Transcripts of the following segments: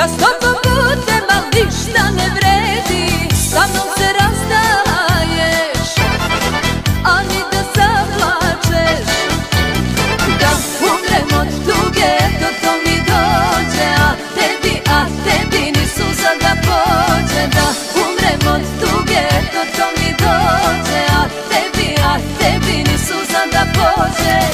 Da s tobom budem, al ništa ne vredi, sa mnom se razdaješ, a ni da zaplačeš. Da umrem od tuge, to mi dođe, a tebi ni suza da pođe. Da umrem od tuge, to mi dođe, a tebi ni suza da pođe.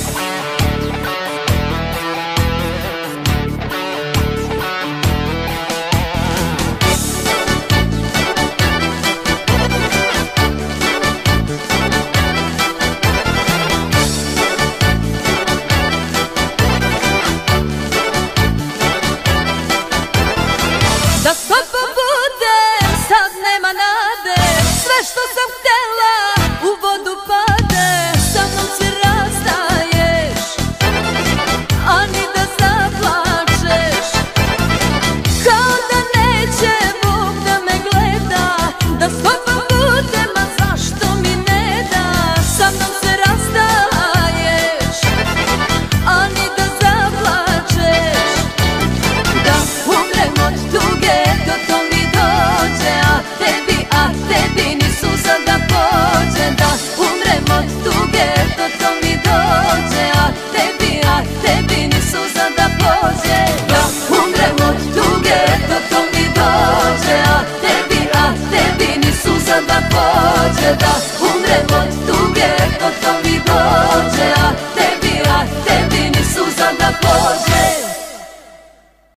Da s tobom budem, sad nema nade, sve što sam htjela u vodu pade. Sa mnom se razdaješ, a ni da zaplačeš, kao da neće Bog da me gleda. Da s tobom budem, a zašto mi ne da, sa mnom se razdaješ, a ni da zaplačeš. Da umrem od tuge, to mi dođe, a tebi ni suza da pođe. Da umrem od tuge, to mi dođe, a tebi ni suza da pođe. Da umrem od tuge, to mi dođe, a tebi ni suza da pođe. Da